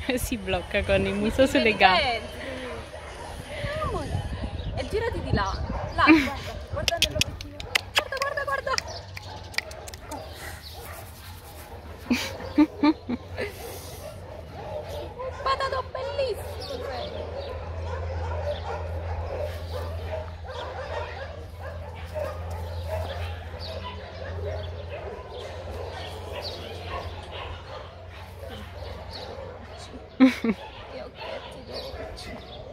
Si blocca con il muso sulle gambe. E girati di là. Là, guarda nell'obiettivo. Guarda. Patato bellissimo sei. Che occhietti dolci.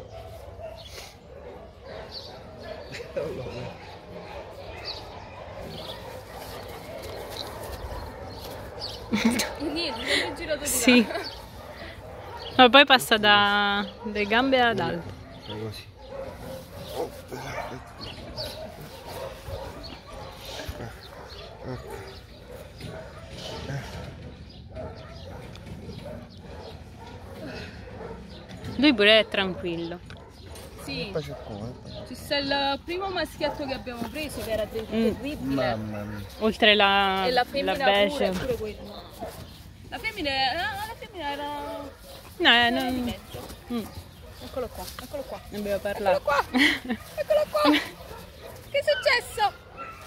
Niente, mi è girato di Sì. là. Ma poi passa dalle gambe ad alto. Così. Lui pure è tranquillo. Sì, Poi c'è come? ci sta il primo maschietto che abbiamo preso che era terribile. Mamma mia. Oltre E la la femmina beige. pure quello. La femmina era No, di no. mezzo. Eccolo qua. Ne abbiamo parlato. Eccolo qua. Che è successo?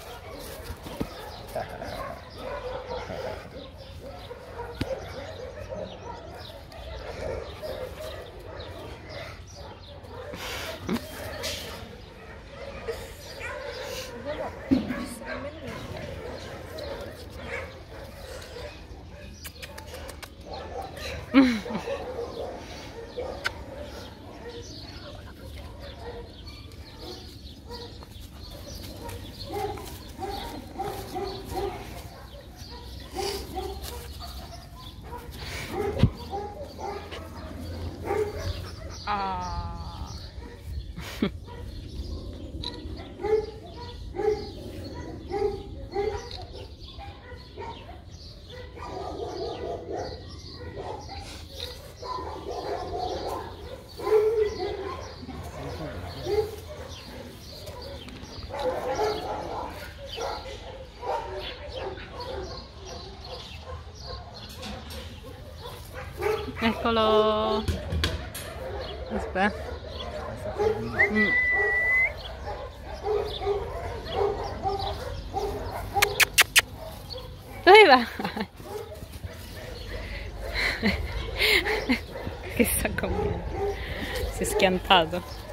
Ah. Eccolo. Aspetta. Dove va? Che sta comendo? Si è schiantato.